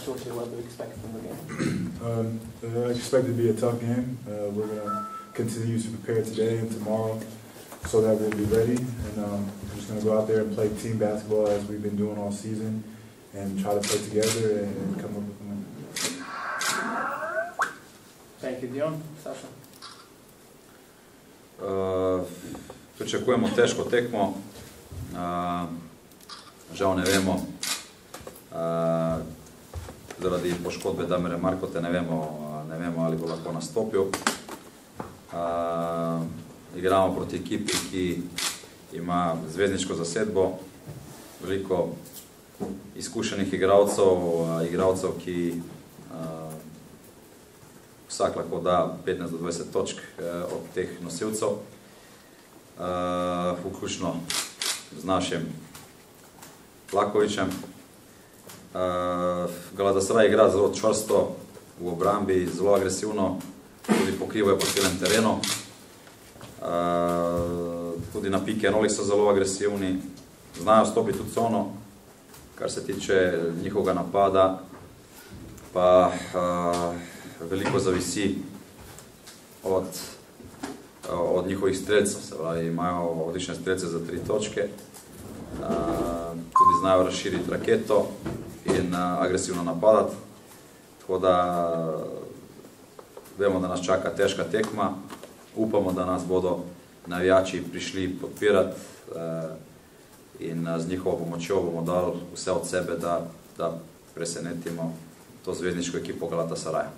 Chelsea, what do you expect from the game? I expect it to be a tough game. We're going to continue to prepare today and tomorrow so that we'll be ready. And we're just going to go out there and play team basketball as we've been doing all season and try to play together and come up with a win. Thank you, Dion. Saša? Pričakujemo težko tekmo. Žal ne vemo, zaradi poškodbe Damira Markote ne vemo, ali bo lahko nastopil. Igramo proti ekipi, ki ima zvezdniško zasedbo, veliko izkušenih igralcev, ki vsak lahko da 15 do 20 točk od teh nosilcev, vključno z našim Lakovičem. Galatasaray igra zelo čvrsto v obrambi, zelo agresivno, tudi pokrivajo po celem terenu. Tudi na pick and rollih so zelo agresivni, znajo stopiti v cono. Kar se tiče njihovega napada, pa veliko zavisi od njihovih strelcev, se pravi, imajo odlične strelce za 3 točke, tudi znajo razširiti raketo in agresivno napadati, tako da vemo, da nas čaka težka tekma, upamo, da nas bodo navijači prišli podpirati in z njihovo pomočjo bomo dali vse od sebe, da presenetimo to zvezdniško ekipo Galatasaraya.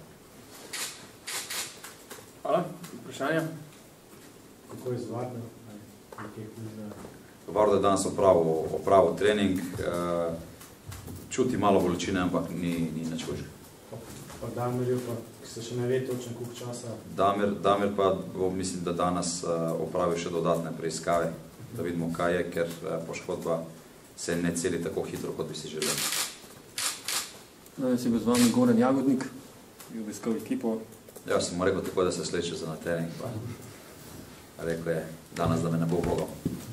Hvala. Vprašanja? Kako je z Vardo? Vardo je danes opravil trening, čuti malo bolečine, ampak ni nič hujšega. Pa Damirju pa se še ne ve točno koliko časa? Damir pa mislim, da danes opravi še dodatne preiskave, da vidimo kaj je, ker poškodba se ne celi tako hitro, kot bi si želeli. Danes je bil z vami Goran Jagodnik, je obiskal ekipo. Ja, sem mu rekel tako, da se sleče za na trening, pa rekel je danes, da me ne bo bogel.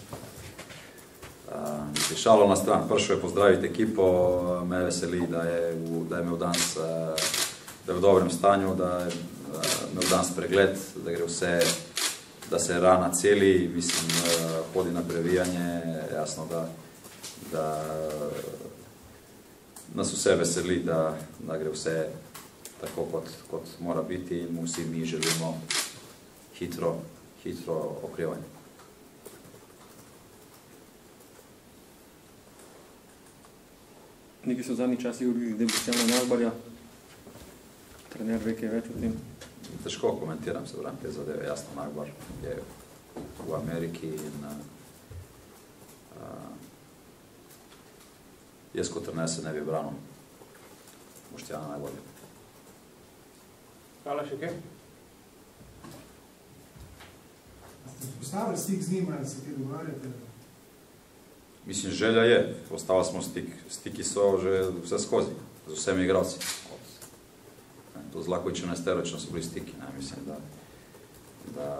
Šalo na stran, prišel je pozdraviti ekipo, me veseli, da je imel danes, da je v dobrem stanju, da je imel danes pregled, da gre vse, da se rana celi, mislim, hodi na previjanje, jasno, da nas vse veseli, da gre vse tako, kot mora biti in vsi mi želimo hitro okrevanje. Nekaj so v zadnji časi govorili glede Boštjana Nagbarja. Trener ve kaj več o tem? Težko komentiram se vrem te zadeve. Jasno, Nagbar je v Ameriki in jaz kot trener se ne bi branil Boštjana Nagbarja. Hvala, še kaj? Ste postavili stik z njim, ali se kaj dogovarjate? Mislim, želja je. Postavili smo stik. Stiki so že vse skozi, z vsemi igralci. To z Lakovičem Nesterovičem so bili stiki. Mislim, da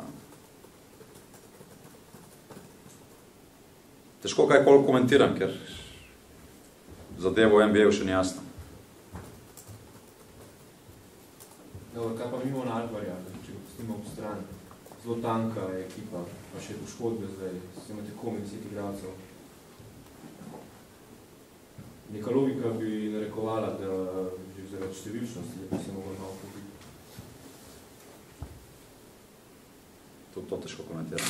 težko kaj koliko komentiram, ker zadevo v NBA-u še ni jasno. Dobro, kaj pa mimo Nagbarja, če ga pustimo v stran? Zelo tanka je ekipa, pa še poškodbe zdaj, se imate komik vseh igralcev. Neka logika bi narekovala, da že zaradi številčnosti, da bi se mogli malo kupiti. To težko komentiram.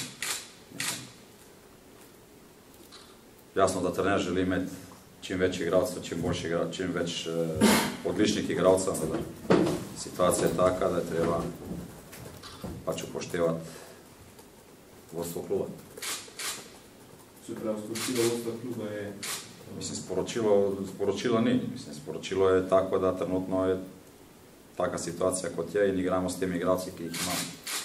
Jasno, da trener želi imeti čim več igralcev, čim boljši igralcev, čim več odličnih igralcev, da situacija je taka, da je treba pač upoštevati vodstvo kluba. Se pravi, sporočilo vodstva kluba je... Mislim, sporočilo ni. Mislim, sporočilo je tako, da trenutno je taka situacija, kot je in igramo s temi igralci, ki jih imamo.